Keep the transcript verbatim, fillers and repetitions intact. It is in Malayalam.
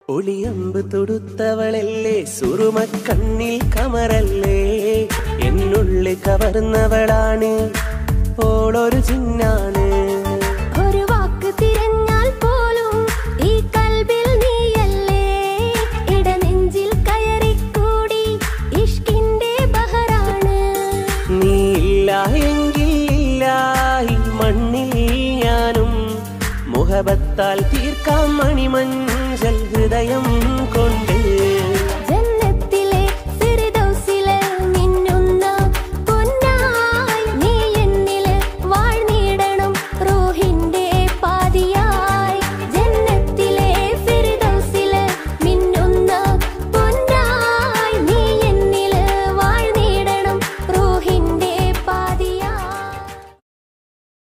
ഒളിയമ്പ് തൊടുത്തവളല്ലേ സുറുമക്കണ്ണിൽ കമറല്ലേ എന്നുള്ളിൽ കവർന്നവളാണ് ഓളൊരു ചിന്നാണ് ഒരു വാക്ക് തിരഞ്ഞാൽ പോലും ഈ കൽബിൽ നീയല്ലേ ഇടനെഞ്ചിൽ കയറിക്കൂടി ഇഷ്കിന്റെ ബഹറാണ് നീയില്ല എങ്കിൽ ഇല്ല ഈ മണ്ണിൽ ഞാനും മുഹബത്താൽ തീർക്കാം മണിമഞ്ചൽ ഹൃദയം കൊണ്ട്